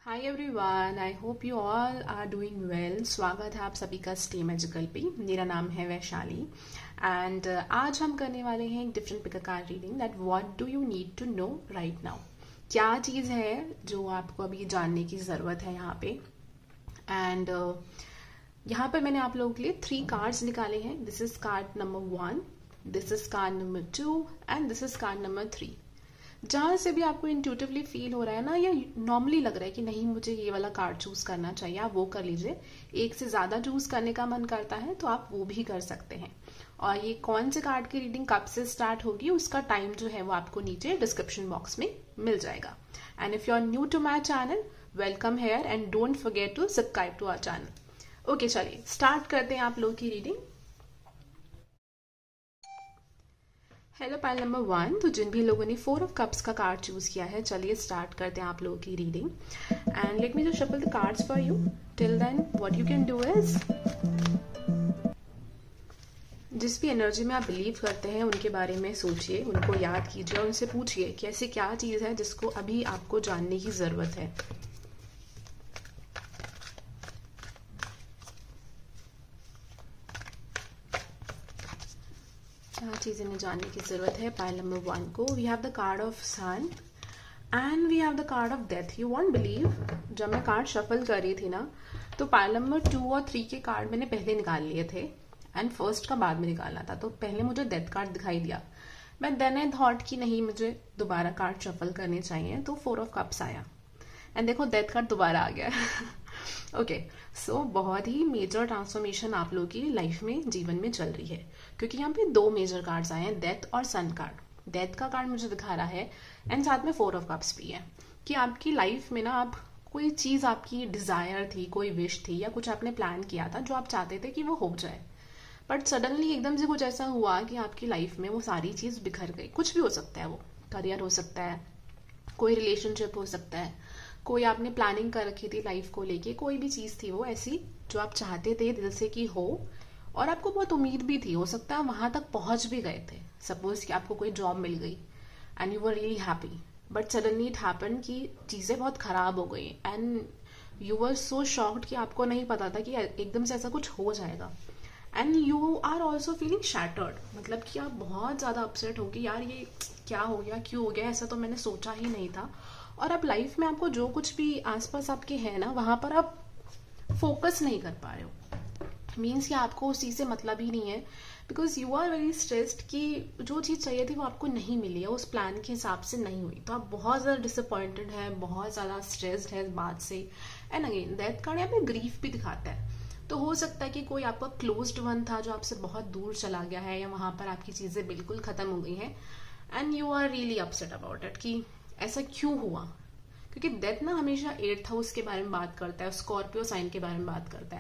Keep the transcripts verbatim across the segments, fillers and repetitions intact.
Hi everyone, I hope you all are doing well. स्वागत है आप सभी का स्टे मैजिकल पे। मेरा नाम है वैशाली एंड आज हम करने वाले हैं एक different pick card reading that what do you need to know right now. क्या चीज़ है जो आपको अभी जानने की ज़रूरत है यहाँ पे। एंड uh, यहाँ पर मैंने आप लोगों के लिए थ्री कार्ड्स निकाले हैं। This is card number one, this is card number two and this is card number three. जहाँ से भी आपको इंट्यूटिवली फील हो रहा है ना, या नॉर्मली लग रहा है कि नहीं मुझे ये वाला कार्ड चूज करना चाहिए, आप वो कर लीजिए। एक से ज्यादा चूज करने का मन करता है तो आप वो भी कर सकते हैं। और ये कौन से कार्ड की रीडिंग कब से स्टार्ट होगी उसका टाइम जो है वो आपको नीचे डिस्क्रिप्शन बॉक्स में मिल जाएगा। And if you are new to my channel, welcome here and don't forget to subscribe to our channel. Okay, चलिए स्टार्ट करते हैं आप लोगों की reading. Hello pile number one, तो जिन भी लोगों ने फोर ऑफ कप्स का कार्ड चूज किया है, चलिए स्टार्ट करते हैं आप लोगों की reading. And let me just shuffle the cards for you. Till then what you can do is, जिस भी एनर्जी में आप बिलीव करते हैं उनके बारे में सोचिए, उनको याद कीजिए और उनसे पूछिए कि ऐसी क्या चीज है जिसको अभी आपको जानने की जरूरत है। क्या चीज इन्हें जानने की जरूरत है पाइल नंबर वन को। We have the card of sun and we have the card of death. You won't believe, जब मैं कार्ड शफल कर रही थी ना, तो पाइल नंबर टू और थ्री के कार्ड मैंने पहले निकाल लिए थे एंड फर्स्ट का बाद में निकालना था। तो पहले मुझे डेथ कार्ड दिखाई दिया, मैं देन आई थॉट कि नहीं मुझे दोबारा कार्ड शफल करने चाहिए, तो फोर ऑफ कप्स आया एंड देखो डेथ कार्ड दोबारा आ गया। ओके, सो बहुत ही मेजर ट्रांसफॉर्मेशन आप लोगों की लाइफ में, जीवन में चल रही है, क्योंकि यहाँ पे दो मेजर कार्ड्स आए हैं, डेथ और सन कार्ड। डेथ का कार्ड मुझे दिखा रहा है एंड साथ में फोर ऑफ कप्स भी है कि आपकी लाइफ में ना आप कोई चीज, आपकी डिजायर थी, कोई विश थी, या कुछ आपने प्लान किया था जो आप चाहते थे कि वो हो जाए, बट सडनली एकदम से कुछ ऐसा हुआ कि आपकी लाइफ में वो सारी चीज बिखर गई। कुछ भी हो सकता है, वो करियर हो सकता है, कोई रिलेशनशिप हो सकता है, कोई आपने प्लानिंग कर रखी थी लाइफ को लेके, कोई भी चीज थी वो ऐसी जो आप चाहते थे दिल से कि हो, और आपको बहुत उम्मीद भी थी, हो सकता है वहां तक पहुंच भी गए थे। सपोज कि आपको कोई जॉब मिल गई and you were really happy, but suddenly it happen कि चीजें बहुत खराब हो गई and you were so shocked कि आपको नहीं पता था कि एकदम से ऐसा कुछ हो जाएगा। And you are also feeling shattered, मतलब कि आप बहुत ज्यादा अपसेट हो कि यार ये क्या हो गया, क्यों हो गया, ऐसा तो मैंने सोचा ही नहीं था। और अब लाइफ में आपको जो कुछ भी आसपास आपके है ना, वहां पर आप फोकस नहीं कर पा रहे हो। मीन्स कि आपको उस चीज से मतलब ही नहीं है, because you are very stressed कि जो चीज चाहिए थी वो आपको नहीं मिली है, उस प्लान के हिसाब से नहीं हुई, तो आप बहुत ज्यादा डिसअपॉइंटेड है, बहुत ज्यादा स्ट्रेस्ड है इस बात से। एंड अगेन डेथ कार्ड यहाँ पे ग्रीफ भी दिखाता है, तो हो सकता है कि कोई आपका क्लोज्ड वन था जो आपसे बहुत दूर चला गया है, या वहां पर आपकी चीजें बिल्कुल खत्म हो गई हैं and you are really upset about it कि ऐसा क्यों हुआ। क्योंकि डेथ ना हमेशा एट्थ हाउस के बारे में बात करता है, स्कॉर्पियो साइन के बारे में बात करता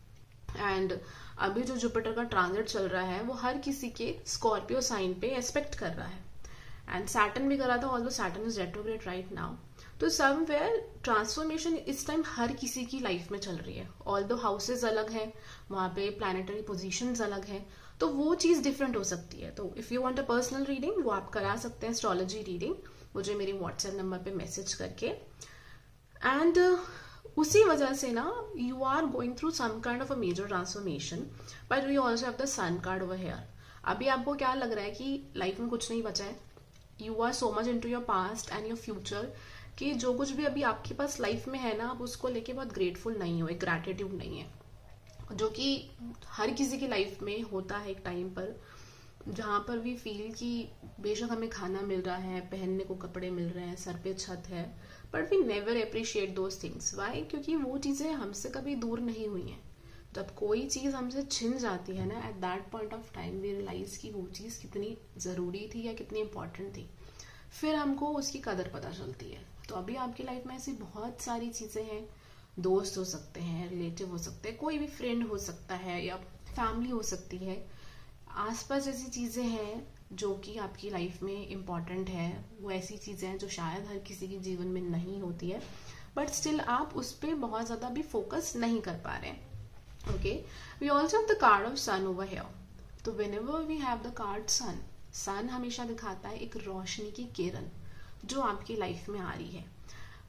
है। एंड अभी जो जुपिटर का ट्रांजिट चल रहा है वो हर किसी के स्कॉर्पियो साइन पे एस्पेक्ट कर रहा है, एंड सैटर्न भी कर रहा था, although Saturn is retrograde right now. तो समवेयर ट्रांसफॉर्मेशन इस टाइम हर किसी की लाइफ में चल रही है। ऑल्दो हाउसेज अलग है, वहां पे प्लैनेटरी पोजीशंस अलग है, तो वो चीज डिफरेंट हो सकती है। तो if you want a personal reading, वो आप करा सकते हैं, एस्ट्रोलॉजी रीडिंग, मुझे मेरी व्हाट्सएप नंबर पे मैसेज करके। एंड uh, उसी वजह से ना you are going through some kind of a major transformation, but we also have the sun card over here. अभी आपको क्या लग रहा है कि लाइफ में कुछ नहीं बचा है, you are so much into your past and your future कि जो कुछ भी अभी आपके पास लाइफ में है ना, आप उसको लेके बहुत ग्रेटफुल नहीं हो, एक ग्रैटिट्यूड नहीं है, जो कि हर किसी की लाइफ में होता है एक टाइम पर, जहां पर भी फील कि बेशक हमें खाना मिल रहा है, पहनने को कपड़े मिल रहे हैं, सर पे छत है, but we never appreciate those things. Why? क्योंकि वो चीजें हमसे कभी दूर नहीं हुई हैं। जब कोई चीज हमसे छिन जाती है ना, at that point of time we realise कि वो चीज कितनी जरूरी थी या कितनी इंपॉर्टेंट थी, फिर हमको उसकी कदर पता चलती है। तो अभी आपकी लाइफ में ऐसी बहुत सारी चीजें हैं, दोस्त हो सकते हैं, रिलेटिव हो सकते हैं, कोई भी फ्रेंड हो सकता है, या फैमिली हो सकती है, आसपास ऐसी चीजें हैं जो कि आपकी लाइफ में इम्पॉर्टेंट है। वो ऐसी चीजें हैं जो शायद हर किसी के जीवन में नहीं होती है, बट स्टिल आप उस पर बहुत ज्यादा भी फोकस नहीं कर पा रहे हैं। Okay, we also have the card of sun over here. तो whenever we have the card sun, sun हमेशा दिखाता है एक रोशनी की किरण जो आपकी लाइफ में आ रही है।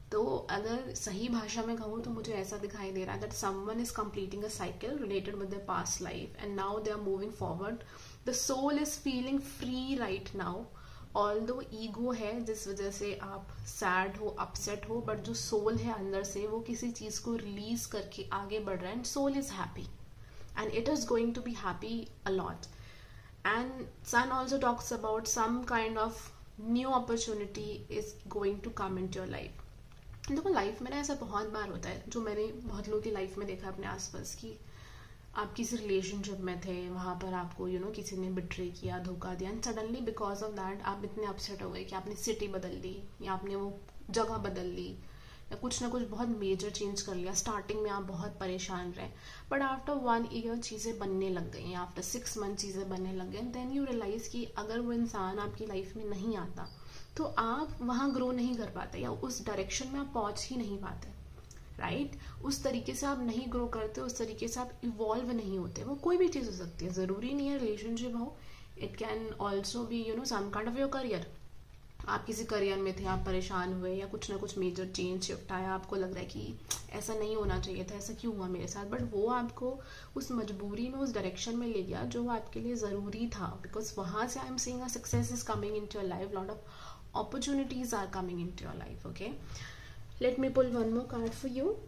तो अगर सही भाषा में कहूँ तो मुझे ऐसा दिखाई दे रहा है that someone is completing a cycle related with their past life and now they are moving forward. The soul is feeling free right now. Although ego है जिस वजह से आप सैड हो, अपसेट हो, बट जो सोल है अंदर से वो किसी चीज को रिलीज करके आगे बढ़ रहा है. And soul is happy and it is going to be happy a lot. And sun also talks about some kind of new opportunity is going to come into your life. देखो life में ना ऐसा बहुत बार होता है, जो मैंने बहुत लोगों की लाइफ में देखा अपने आसपास की, आप किसी रिलेशनशिप में थे, वहां पर आपको यू नो किसी ने बिट्रे किया, धोखा दिया, and suddenly because of that आप इतने अपसेट हो गए कि आपने सिटी बदल ली या आपने वो जगह बदल ली या कुछ ना कुछ बहुत मेजर चेंज कर लिया. स्टार्टिंग में आप बहुत परेशान रहे, बट आफ्टर वन ईयर चीज़ें बनने लग गई, आफ्टर सिक्स मंथ चीज़ें बनने लग गई. देन यू रियलाइज कि अगर वो इंसान आपकी लाइफ में नहीं आता तो आप वहाँ ग्रो नहीं कर पाते या उस डायरेक्शन में आप पहुँच ही नहीं पाते. Right right? उस तरीके से आप नहीं ग्रो करते, उस तरीके से आप इवॉल्व नहीं होते. वो कोई भी चीज़ हो सकती है, ज़रूरी नहीं है रिलेशनशिप हो. It can also be you know some kind of your career. आप किसी करियर में थे, आप परेशान हुए या कुछ ना कुछ मेजर चेंज शिफ्ट आया, आपको लग रहा है कि ऐसा नहीं होना चाहिए था, ऐसा क्यों हुआ मेरे साथ, बट वो आपको उस मजबूरी में उस डायरेक्शन में ले गया जो आपके लिए ज़रूरी था. बिकॉज वहाँ से I am seeing a success is coming in to your life, lot of opportunities are coming in to your life. Okay, let me pull one more card for you.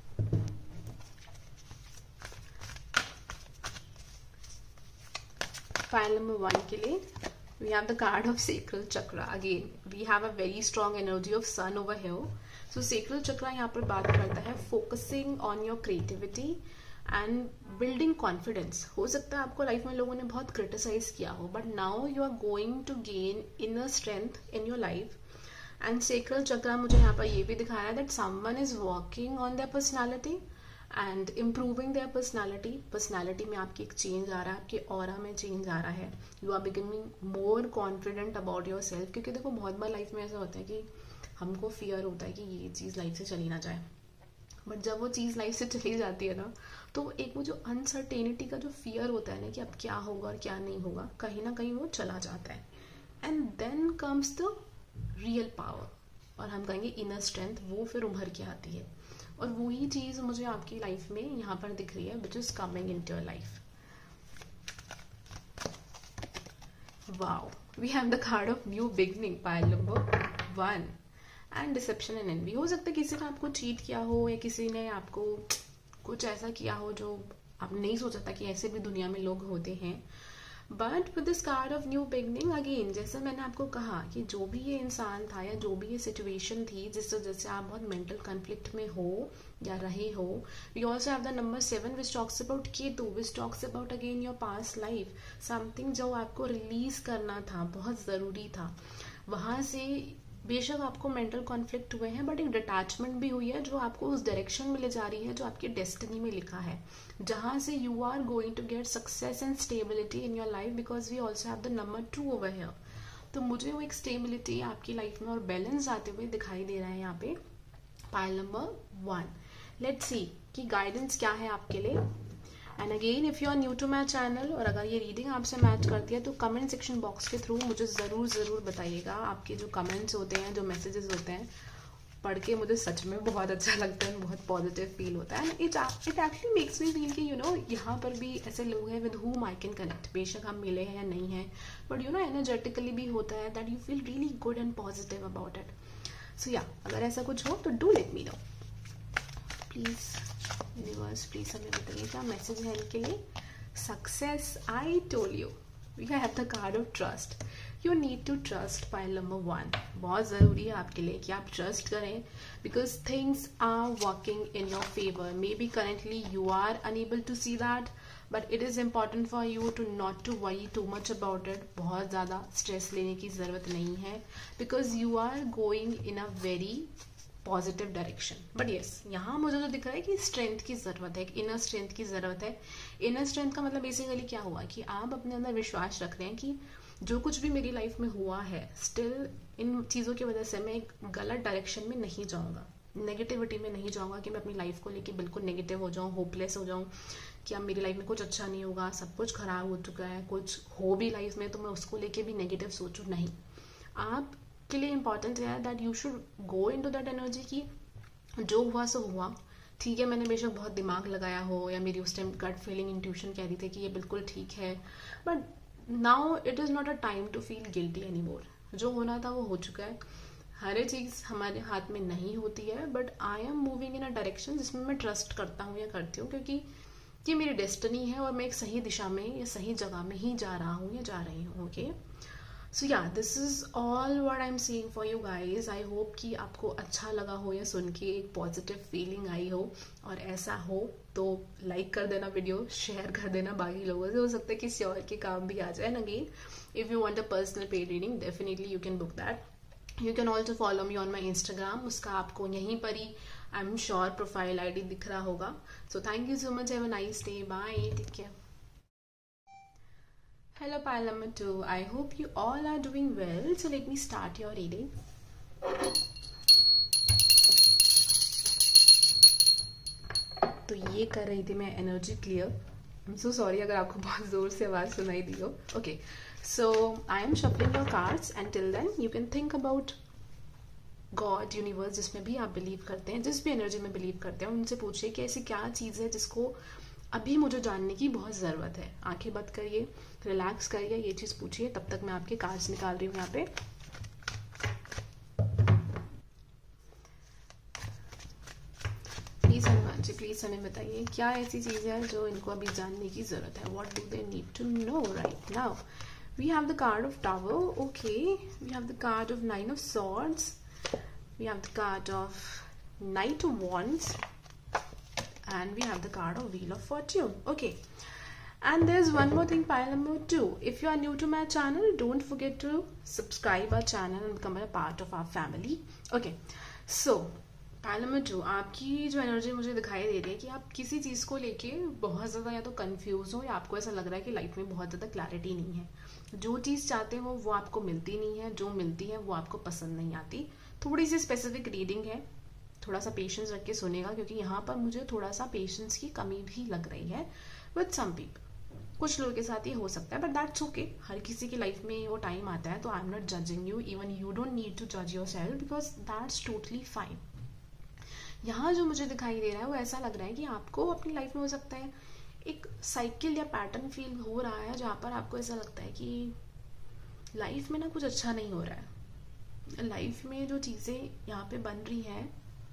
Pile number one के लिए we have the card of sacral chakra. Again we have a very strong energy of sun over here. So sacral chakra यहाँ पर बात करता है focusing on your creativity and building confidence. हो सकता है आपको लाइफ में लोगों ने बहुत क्रिटिसाइज किया हो, but now you are going to gain inner strength in your life. And sacral chakra मुझे यहाँ पर ये भी दिखा रहा है that someone is working on their personality and improving their personality. Personality में आपकी एक चेंज आ रहा है, आपके ऑरा में चेंज आ रहा है. You are becoming more confident about yourself. क्योंकि देखो बहुत बार लाइफ में ऐसा होता है कि हमको फियर होता है कि ये चीज़ लाइफ से चली ना जाए, बट जब वो चीज़ लाइफ से चली जाती है ना, तो एक वो जो अनसर्टेनिटी का जो फियर होता है ना कि अब क्या होगा और क्या नहीं होगा, कहीं ना कहीं वो चला जाता है. And then comes the real power, और हम कहेंगे इनर स्ट्रेंथ, वो फिर उभर के आती है. और वही चीज़ मुझे आपकी लाइफ में यहाँ पर दिख रही है, which is coming in to your life. Wow, we have the card of new beginning, pile number one. And deception and envy. हो सकता है किसी ने आपको चीट किया हो या किसी ने आपको कुछ ऐसा किया हो जो आप नहीं सोचा था कि ऐसे भी दुनिया में लोग होते हैं. But with this card of new beginning, again जैसे मैंने आपको कहा कि जो भी ये इंसान था या जो भी ये सिचुएशन थी जिस वजह से आप बहुत मेंटल कॉन्फ्लिक्ट में हो या रहे हो, we also have the number seven which talks about Ketu, which talks about again your past life. Something जो आपको रिलीज करना था, बहुत ज़रूरी था. वहाँ से बेशक आपको मेंटल कॉन्फ्लिक्ट हुए हैं, बट एक डिटैचमेंट भी हुई है जो आपको उस डायरेक्शन में ले जा रही है जो आपकी डेस्टिनी में लिखा है, जहां से you are going to get success and stability in your life. Because we also have the number two over here. तो मुझे वो एक स्टेबिलिटी आपकी लाइफ में और बैलेंस आते हुए दिखाई दे रहा है यहाँ पे, pile number one. Let's see कि गाइडेंस क्या है आपके लिए. And again if you are new to my channel और अगर ये रीडिंग आपसे मैच करती है तो कमेंट सेक्शन बॉक्स के थ्रू मुझे ज़रूर ज़रूर बताइएगा. आपके जो कमेंट्स होते हैं, जो मैसेजेस होते हैं, पढ़ के मुझे सच में बहुत अच्छा लगता है, बहुत पॉजिटिव फील होता है. And it it actually makes me feel कि यू नो यहाँ पर भी ऐसे लोग हैं with whom I can connect. बेशक हम मिले हैं या नहीं हैं, बट यू नो एनर्जेटिकली भी होता है that you feel really good and positive about it. So yeah, अगर ऐसा कुछ हो तो do let me know please. Universe please हमें बताइएगा मैसेज है इनके लिए. Success, I told you, we have the card of trust. You need to trust, pile number one. बहुत ज़रूरी है आपके लिए कि आप ट्रस्ट करें, because things are working in your favour. Maybe currently you are unable to see that, but it is important for you to not to worry too much about it. बहुत ज़्यादा stress लेने की ज़रूरत नहीं है, because you are going in a very positive direction. But yes, यहाँ मुझे जो दिख रहा है कि स्ट्रेंथ की ज़रूरत है, एक इनर स्ट्रेंथ की ज़रूरत है. इनर स्ट्रेंथ का मतलब बेसिकली क्या हुआ कि आप अपने अंदर विश्वास रख रहे हैं कि जो कुछ भी मेरी लाइफ में हुआ है, स्टिल इन चीज़ों की वजह से मैं एक गलत डायरेक्शन में नहीं जाऊँगा, नेगेटिविटी में नहीं जाऊँगा कि मैं अपनी लाइफ को लेके बिल्कुल नेगेटिव हो जाऊँ, होपलेस हो जाऊँ कि अब मेरी लाइफ में कुछ अच्छा नहीं होगा, सब कुछ खराब हो चुका है. कुछ हो भी लाइफ में तो मैं उसको लेके भी नेगेटिव सोचूँ, नहीं. आप आपके लिए इम्पॉर्टेंट है that you should go into that energy की जो हुआ सो हुआ, ठीक है। मैंने बेशक बहुत दिमाग लगाया हो या मेरी उस टाइम गट फीलिंग इंट्यूशन कह रही थी कि ये बिल्कुल ठीक है, but now it is not a time to feel guilty any more. जो होना था वो हो चुका है। हर एक चीज़ हमारे हाथ में नहीं होती है, but I am moving in a direction जिसमें मैं ट्रस्ट करता हूँ या करती हूँ, क्योंकि ये मेरी डेस्टिनी है और मैं एक सही दिशा में या सही जगह में ही जा रहा हूँ या जा रही हूँ। Okay, so yeah this is all what I am seeing for you guys. I hope कि आपको अच्छा लगा हो या सुन के एक पॉजिटिव फीलिंग आई हो, और ऐसा हो तो लाइक कर देना वीडियो, शेयर कर देना बाकी लोगों से, हो सकता है किसी और के काम भी आ जाए। And again, if you want a personal paid reading definitely you can book that. You can also follow me on my Instagram, उसका आपको यहीं पर ही I am sure profile I D दिख रहा होगा। So thank you so much, have a nice day, bye, take care. Hello pile number two, I hope you all are doing well. So let me start your reading. तो ये कर रही थी मैं energy clear. I am so sorry अगर आपको बहुत जोर से आवाज सुनाई दी हो। Okay, so I am shuffling your cards and till then you can think about God, universe, जिसमें भी आप बिलीव करते हैं, जिस भी एनर्जी में बिलीव करते हैं, उनसे पूछिए कि ऐसी क्या चीज़ है जिसको अभी मुझे जानने की बहुत ज़रूरत है। आंखें बंद करिए, रिलैक्स करिए, ये चीज़ पूछिए। तब तक मैं आपके कार्ड्स निकाल रही हूँ यहाँ पे। प्लीज़ हनुमान जी, प्लीज़ हमें बताइए क्या ऐसी चीज़ है जो इनको अभी जानने की ज़रूरत है। What do they need to know right now. We have the card of tower, okay, we have the card of nine of swords, we have the card of knight of wands, and we have the card of Wheel of Fortune. Okay, and there's one more thing, pile number two. If you are new to my channel, don't forget to subscribe our channel and become a part of our family. Okay, so pile number two, आपकी जो energy मुझे दिखाई दे रही है कि आप किसी चीज़ को लेके बहुत ज़्यादा या तो कंफ्यूज हो, या आपको ऐसा लग रहा है कि लाइफ में बहुत ज़्यादा क्लैरिटी नहीं है। जो चीज़ चाहते हो वो आपको मिलती नहीं है, जो मिलती है वो आपको पसंद नहीं आती। थोड़ी सी स्पेसिफिक रीडिंग है, थोड़ा सा पेशेंस रख के सुनेगा, क्योंकि यहाँ पर मुझे थोड़ा सा पेशेंस की कमी भी लग रही है विद सम पीपल। कुछ लोगों के साथ ये हो सकता है, बट दैट्स ओके। हर किसी की लाइफ में वो टाइम आता है, तो I am not judging you, even you don't need to जज yourself, because that's totally fine. यहाँ जो मुझे दिखाई दे रहा है वो ऐसा लग रहा है कि आपको अपनी लाइफ में हो सकता है एक साइकिल या पैटर्न फील हो रहा है, जहाँ पर आपको ऐसा लगता है कि लाइफ में ना कुछ अच्छा नहीं हो रहा है। लाइफ में जो चीज़ें यहाँ पे बन रही हैं,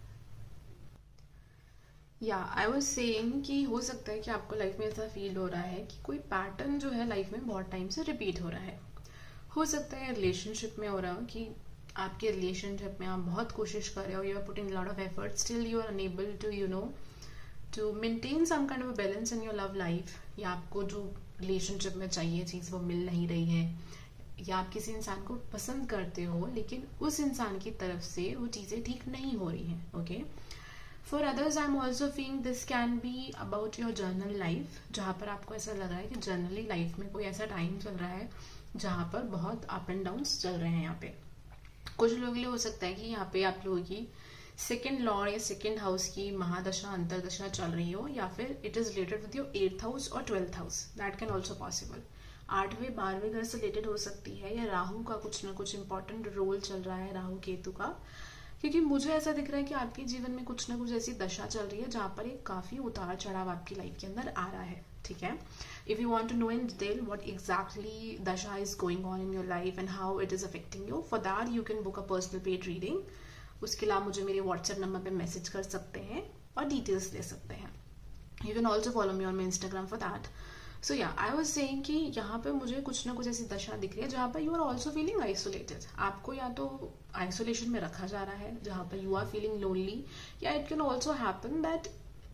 या आई वॉज सेइंग कि हो सकता है कि आपको लाइफ में ऐसा फील हो रहा है कि कोई पैटर्न जो है लाइफ में बहुत टाइम से रिपीट हो रहा है। हो सकता है रिलेशनशिप में हो रहा हो कि आपके रिलेशनशिप में आप बहुत कोशिश कर रहे हो, you are putting lot of effort, still you are unable to you know to maintain some kind of balance in your love life, या आपको जो रिलेशनशिप में चाहिए चीज़ वो मिल नहीं रही है, या आप किसी इंसान को पसंद करते हो लेकिन उस इंसान की तरफ से वो चीज़ें ठीक नहीं हो रही हैं। Okay, for others I am also feeling this can be about your general life, जहाँ पर आपको ऐसा लग रहा है कि जनरली लाइफ में कोई ऐसा टाइम चल रहा है जहाँ पर बहुत अप एंड डाउन्स चल रहे हैं। यहाँ पे कुछ लोगों के लिए हो सकता है कि यहाँ पे आप लोगों की सेकेंड लॉर्ड या सेकेंड हाउस की महादशा अंतरदशा चल रही हो, या फिर it is related with your eighth house और twelfth house, that can also possible. आठवें बारहवें घर से रिलेटेड हो सकती है, या राहु का कुछ ना कुछ इंपॉर्टेंट रोल चल रहा है, राहु केतु का, क्योंकि मुझे ऐसा दिख रहा है कि आपके जीवन में कुछ ना कुछ ऐसी दशा चल रही है जहाँ पर एक काफी उतार चढ़ाव आपकी लाइफ के अंदर आ रहा है। ठीक है, if you want to know in detail what exactly dasha is going on in your life and how it is affecting you, for that you can book a personal paid reading. उसके अलावा मुझे मेरे व्हाट्सएप नंबर पे message कर सकते हैं और details ले सकते हैं। You can also follow me on my Instagram for that. So yeah I was saying कि यहाँ पे मुझे कुछ ना कुछ ऐसी दशा दिख रही है जहाँ पर you are also feeling isolated. आपको या तो आइसोलेशन में रखा जा रहा है जहाँ पर यू आर फीलिंग लोनली, या it can also happen that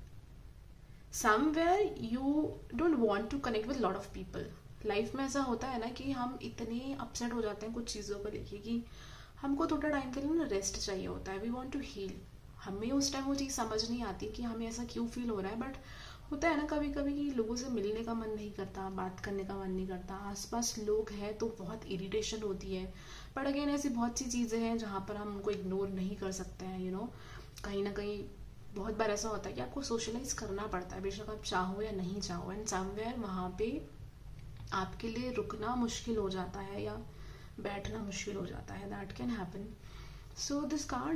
somewhere you don't want to connect with lot of people. Life में ऐसा होता है ना कि हम इतने अपसेट हो जाते हैं कुछ चीज़ों को लेके कि हमको थोड़ा टाइम के लिए ना रेस्ट चाहिए होता है, वी वांट टू हील। हमें उस टाइम वो चीज़ समझ नहीं आती कि हमें ऐसा क्यों फील हो रहा है, बट होता है ना कभी कभी कि लोगों से मिलने का मन नहीं करता, बात करने का मन नहीं करता, आसपास लोग हैं तो बहुत इरिटेशन होती है। बट अगेन ऐसी बहुत सी चीज़ें हैं जहाँ पर हम उनको इग्नोर नहीं कर सकते हैं। यू नो कहीं ना कहीं बहुत बार ऐसा होता है कि आपको सोशलाइज करना पड़ता है, बेशक आप चाहो या नहीं चाहो, एंड समवेयर वहाँ पे आपके लिए रुकना मुश्किल हो जाता है, या बैठना मुश्किल हो जाता है, that can happen. So this card,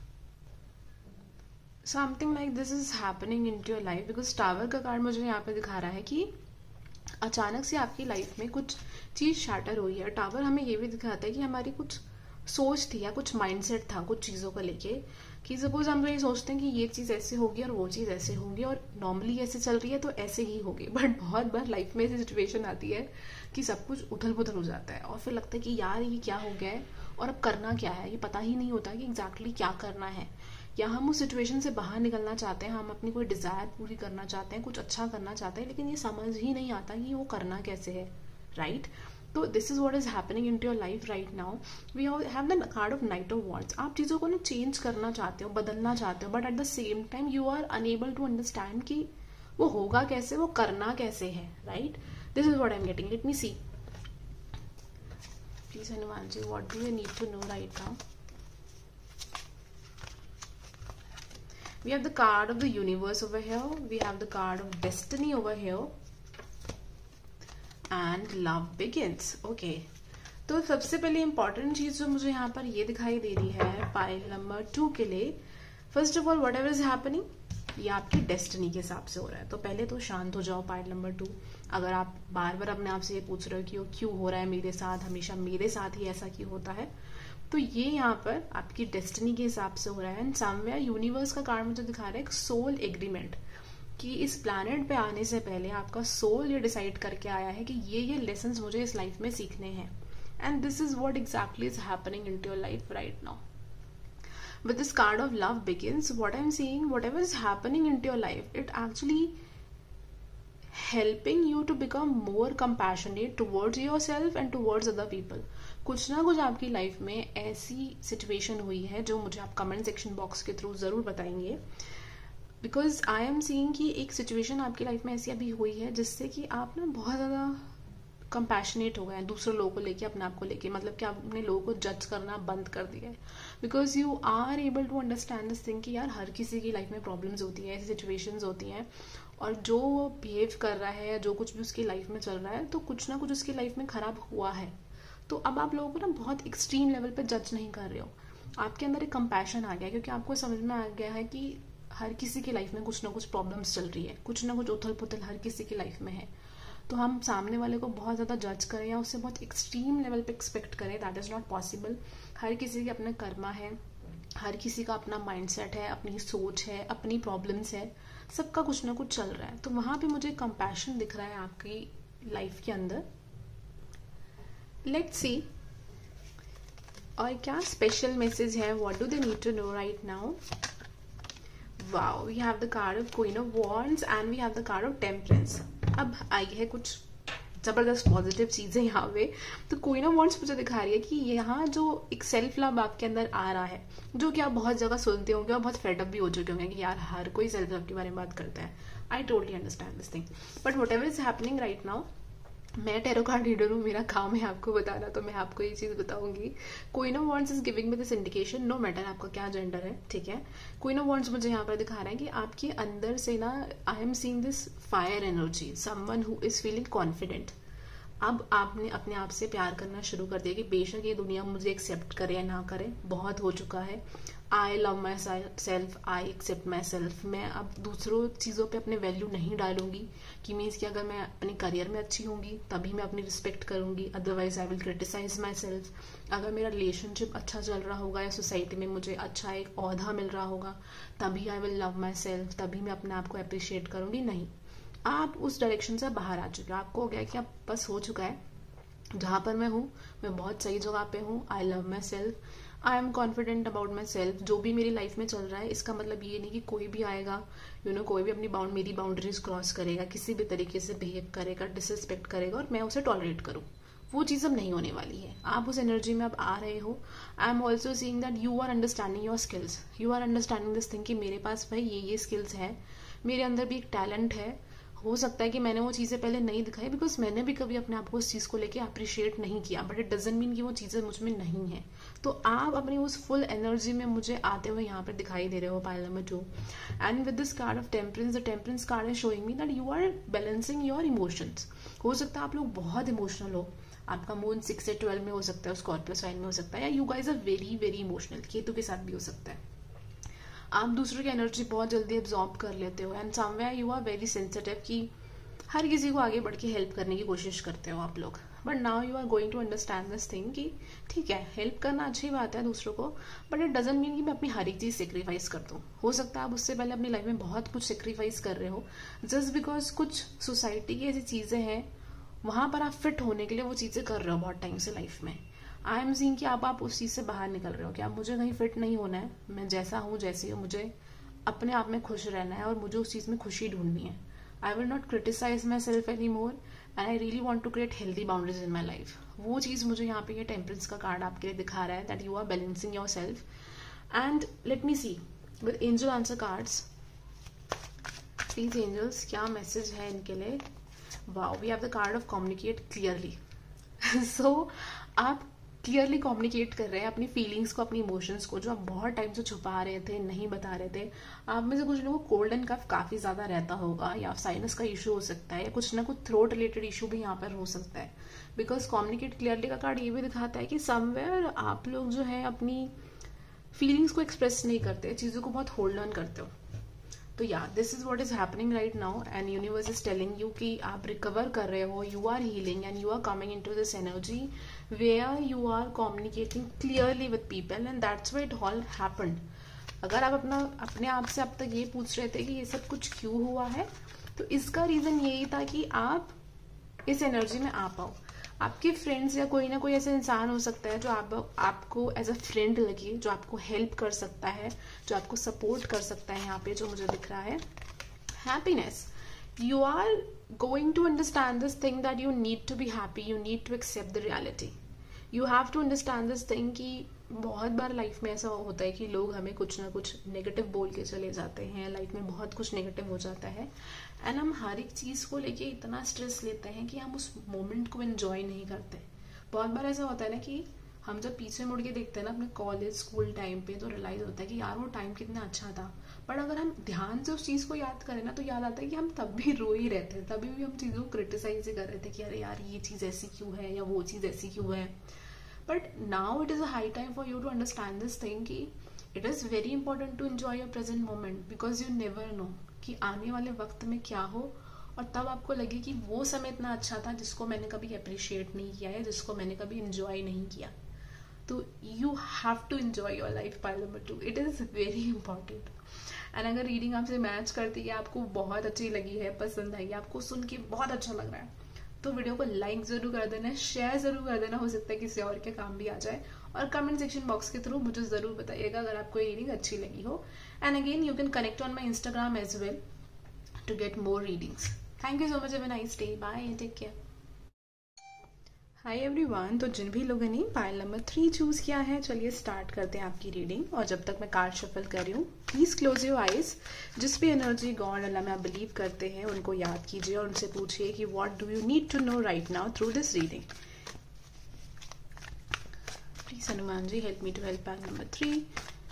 something like this is happening in to your life, because tower का कार्ड मुझे यहाँ पे दिखा रहा है कि अचानक से आपकी लाइफ में कुछ चीज शैटर हुई है. टावर हमें ये भी दिखाता है कि हमारी कुछ सोच थी या कुछ माइंडसेट था कुछ चीज़ों को लेके, कि सपोज हम ये सोचते हैं कि ये चीज़ ऐसे होगी और वो चीज़ ऐसे होगी और नॉर्मली ऐसे चल रही है तो ऐसे ही होगी, बट बहुत बार लाइफ में ऐसी सिचुएशन आती है कि सब कुछ उथल पुथल हो जाता है और फिर लगता है कि यार ये क्या हो गया है और अब करना क्या है, ये पता ही नहीं होता कि एग्जैक्टली क्या करना है. या हम उस सिचुएशन से बाहर निकलना चाहते हैं, हम अपनी कोई डिजायर पूरी करना चाहते हैं, कुछ अच्छा करना चाहते हैं, लेकिन ये समझ ही नहीं आता कि वो करना कैसे है, राइट? तो this is what is happening in to your life right now. We have the card of knight of wands. आप चीज़ों को ना चेंज करना चाहते हो, बदलना चाहते हो, but at the same time you are unable to understand कि वो होगा कैसे, वो करना कैसे है, right? This is what I am getting. Let me see please Hanuman ji, what do you need to know right now. We have the card of the universe over here. We have the card of destiny over here. And love begins. Okay. तो सबसे पहले important चीज जो मुझे यहाँ पर ये दिखाई दे रही है पाइल नंबर टू के लिए, first of all whatever is happening, ये आपकी डेस्टिनी के हिसाब से हो रहा है. तो पहले तो शांत हो जाओ पाइल नंबर टू. अगर आप बार बार अपने आप से ये पूछ रहे हो कि वो क्यों हो रहा है मेरे साथ, हमेशा मेरे साथ ही ऐसा क्यों होता है, तो ये यहाँ पर आपकी डेस्टिनी के हिसाब से हो रहा है. एंड समवेयर यूनिवर्स का कार्ड मुझे दिखा रहा है एक सोल एग्रीमेंट, कि इस प्लैनेट पे आने से पहले आपका सोल ये डिसाइड करके आया है कि ये ये लेसन्स मुझे इस लाइफ में सीखने हैं. And this is what exactly is happening in to your life right now. With this card of love begins, what I'm saying, whatever is happening into your life, it actually helping you to become more compassionate towards yourself and towards other people. कुछ ना कुछ आपकी life में ऐसी situation हुई है जो मुझे आप कमेंट सेक्शन बॉक्स के थ्रू जरूर बताएंगे, बिकॉज आई एम सीइंग कि एक सिचुएशन आपकी लाइफ में ऐसी अभी हुई है जिससे कि आप ना बहुत ज़्यादा कंपैशनेट हो गए हैं दूसरे लोगों को लेके, अपने आप को लेके, मतलब कि आपने लोगों को जज करना बंद कर दिया है, because you are able to understand this thing कि यार हर किसी की लाइफ में प्रॉब्लम्स होती है, ऐसी सिचुएशंस होती हैं, और जो वो बिहेव कर रहा है या जो कुछ भी उसकी लाइफ में चल रहा है तो कुछ ना कुछ उसकी लाइफ में खराब हुआ है. तो अब आप लोगों को ना बहुत एक्सट्रीम लेवल पे जज नहीं कर रहे हो, आपके अंदर एक कंपैशन आ गया, क्योंकि आपको समझ में आ गया है कि हर किसी की लाइफ में कुछ ना कुछ प्रॉब्लम्स चल रही है, कुछ ना कुछ उथल पुथल हर किसी की लाइफ में है. तो हम सामने वाले को बहुत ज़्यादा जज करें या उससे बहुत एक्सट्रीम लेवल पे एक्सपेक्ट करें, दैट इज़ नॉट पॉसिबल. हर किसी के अपने कर्मा है, हर किसी का अपना माइंडसेट है, अपनी सोच है, अपनी प्रॉब्लम्स है, सबका कुछ ना कुछ चल रहा है. तो वहाँ पे मुझे कंपैशन दिख रहा है आपकी लाइफ के अंदर. लेट्स सी और क्या स्पेशल मैसेज है, what do they need to know right now. Wow, we have the card of queen of wands and we have the card of temperance. अब आई है कुछ जबरदस्त पॉजिटिव चीजें यहाँ पे. तो क्वीन ऑफ वॉन्ड्स मुझे दिखा रही है कि यहाँ जो एक सेल्फ लव आपके अंदर आ रहा है, जो कि आप बहुत जगह सुनते होंगे और बहुत फेडअप भी हो चुके होंगे कि यार हर कोई सेल्फ लव के बारे में बात करता है. I totally understand this thing, but whatever is happening right now, मैं टैरो कार्ड रीडर हूँ, मेरा काम है आपको बताना, तो मैं आपको ये चीज़ बताऊंगी. Queen of wands is giving me this indication, no matter आपका क्या जेंडर है, ठीक है. क्वीन ऑफ वॉन्ड्स मुझे यहाँ पर दिखा रहा है कि आपके अंदर से ना I am seeing this fire energy, someone who is feeling confident. अब आपने अपने आप से प्यार करना शुरू कर दिया कि बेशक ये दुनिया मुझे एक्सेप्ट करे या ना करे, बहुत हो चुका है. I love myself, I accept myself. मैं अब दूसरों चीज़ों पे अपने वैल्यू नहीं डालूंगी, कि मीन्स कि अगर मैं अपने करियर में अच्छी होंगी तभी मैं अपनी रिस्पेक्ट करूंगी, otherwise I will criticise myself. अगर मेरा रिलेशनशिप अच्छा चल रहा होगा या सोसाइटी में मुझे अच्छा एक ओहदा मिल रहा होगा तभी I will love myself, तभी मैं अपने आप को अप्रिशिएट करूंगी. नहीं, आप उस डायरेक्शन से बाहर आ चुके हो. आपको हो गया कि अब बस हो चुका है, जहां पर मैं हूँ मैं बहुत सही जगह पे हूँ. I love myself, I am confident about myself. जो भी मेरी लाइफ में चल रहा है इसका मतलब ये नहीं कि कोई भी आएगा यू you नो know, कोई भी अपनी बाउंड मेरी बाउंड्रीज क्रॉस करेगा, किसी भी तरीके से बिहेव करेगा, डिसरिस्पेक्ट करेगा और मैं उसे टॉलरेट करूँ. वो चीज़ अब नहीं होने वाली है. आप उस एनर्जी में अब आ रहे हो. I am also seeing that you are understanding your skills, you are understanding this thing कि मेरे पास भाई ये ये स्किल्स है, मेरे अंदर भी एक टैलेंट है. हो सकता है कि मैंने वो चीज़ें पहले नहीं दिखाई, बिकॉज मैंने भी कभी अपने आप को उस चीज़ को लेके अप्रिशिएट नहीं किया, बट इट डजंट मीन कि वो चीज़ें मुझ में नहीं है. तो आप अपनी उस फुल एनर्जी में मुझे आते हुए यहाँ पर दिखाई दे रहे हो pile number two. And with this card of temperance, the temperance card is showing me that you are balancing your emotions. हो सकता है आप लोग बहुत इमोशनल हो, आपका मून सिक्स से ट्वेल्व में हो सकता है, स्कॉर्पियो साइन में हो सकता है, या you guys are very very emotional, Ketu के साथ भी हो सकता है। आप दूसरों की एनर्जी बहुत जल्दी एब्जॉर्ब कर लेते हो and somewhere you are very sensitive कि हर किसी को आगे बढ़ के हेल्प करने की कोशिश करते हो आप लोग। But now you are going to understand this thing कि ठीक है, हेल्प करना अच्छी बात है दूसरों को, बट इट डजंट मीन कि मैं अपनी हर एक चीज़ सेक्रीफाइस कर दूँ। हो सकता है आप उससे पहले अपनी लाइफ में बहुत कुछ सेक्रीफाइस कर रहे हो, जस्ट बिकॉज कुछ सोसाइटी की ऐसी चीज़ें हैं वहाँ पर आप फिट होने के लिए वो चीज़ें कर रहे हो बहुत टाइम से लाइफ में। आई एम सीइंग कि आप आप उस चीज़ से बाहर निकल रहे हो कि आप मुझे कहीं फिट नहीं होना है, मैं जैसा हूँ जैसी हूँ, मुझे अपने आप में खुश रहना है और मुझे उस चीज़ में खुशी ढूंढनी है। I will not criticise myself any more and I really want to create healthy boundaries in my life. वो चीज़ मुझे यहाँ पे ये टेम्परेंस का कार्ड आपके लिए दिखा रहा है, that you are balancing yourself. And let me see with angel answer cards, please angels क्या मैसेज है इनके लिए। Wow, we have the card of communicate clearly. So आप क्लियरली कम्युनिकेट कर रहे हैं अपनी फीलिंग्स को, अपनी इमोशंस को, जो आप बहुत टाइम से छुपा रहे थे, नहीं बता रहे थे। आप में से कुछ लोगों को कोल्ड एंड कफ काफ़ी ज़्यादा रहता होगा, या साइनस का इशू हो सकता है, या कुछ ना कुछ थ्रोट रिलेटेड इशू भी यहाँ पर हो सकता है। बिकॉज कम्युनिकेट क्लियरली का कार्ड ये भी दिखाता है कि समवेयर आप लोग जो है अपनी फीलिंग्स को एक्सप्रेस नहीं करते, चीज़ों को बहुत होल्ड ऑन करते हो। तो yeah this is what is happening right now and universe is telling you कि आप रिकवर कर रहे हो, you are healing and you are coming in to this energy where you are communicating clearly with people and that's why it all happened. अगर आप अपना अपने आप से अब तक ये पूछ रहे थे कि ये सब कुछ क्यों हुआ है, तो इसका रीजन यही था कि आप इस एनर्जी में आ पाओ। आपके फ्रेंड्स या कोई ना कोई ऐसा इंसान हो सकता है जो आप आपको एज अ फ्रेंड लगे, जो आपको हेल्प कर सकता है, जो आपको सपोर्ट कर सकता है। यहाँ पे जो मुझे दिख रहा है happiness, you are going to understand this thing that you need to be happy, you need to accept the reality, you have to understand this thing कि बहुत बार लाइफ में ऐसा होता है कि लोग हमें कुछ ना कुछ नेगेटिव बोल के चले जाते हैं, लाइफ में बहुत कुछ नेगेटिव हो जाता है एंड हम हर एक चीज़ को लेके इतना स्ट्रेस लेते हैं कि हम उस मोमेंट को एंजॉय नहीं करते। बहुत बार ऐसा होता है ना कि हम जब पीछे मुड़ के देखते हैं ना अपने कॉलेज स्कूल टाइम पे, तो रियलाइज होता है कि यार वो टाइम कितना अच्छा था। बट अगर हम ध्यान से उस चीज़ को याद करें ना, तो याद आता है कि हम तब भी रो ही रहते हैं, तभी भी हम चीज़ों को क्रिटिसाइज ही कर रहे थे कि अरे यार ये चीज़ ऐसी क्यों है या वो चीज़ ऐसी क्यों है। But now it is a high time for you to understand this thing कि it is very important to enjoy your present moment because you never know कि आने वाले वक्त में क्या हो, और तब आपको लगे कि वो समय इतना अच्छा था जिसको मैंने कभी अप्रिशिएट नहीं किया है, जिसको मैंने कभी enjoy नहीं किया। तो you have to enjoy your life pile number two, it is very important। And अगर रीडिंग आपसे मैच करती है, आपको बहुत अच्छी लगी है, पसंद आई, आपको सुन के बहुत अच्छा लग रहा है, तो वीडियो को लाइक जरूर कर देना, शेयर जरूर कर देना, हो सकता है किसी और के काम भी आ जाए, और कमेंट सेक्शन बॉक्स के थ्रू मुझे जरूर बताइएगा अगर आपको ये रीडिंग अच्छी लगी हो। And again you can connect on my Instagram as well to get more readings. Thank you so much, have a nice day, bye, take care. Hi everyone, तो जिन भी लोगों ने पाइल नंबर थ्री चूज किया है, चलिए start करते हैं आपकी रीडिंग। और जब तक मैं कार्ड शफल कर रही हूँ, प्लीज क्लोज योर आइज। जिस भी एनर्जी गॉड अल्लाह में आप बिलीव करते हैं उनको याद कीजिए और उनसे पूछिए कि what do you need to know right now through this reading. Please Hanuman ji help me to help pile number three.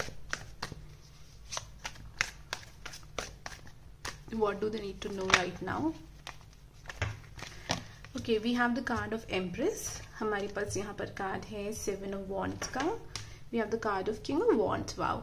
What do they need to know right now? Okay, we have the card of Empress. हमारे पास यहाँ पर card है seven of wands का। We have the card of King of Wands. Wow.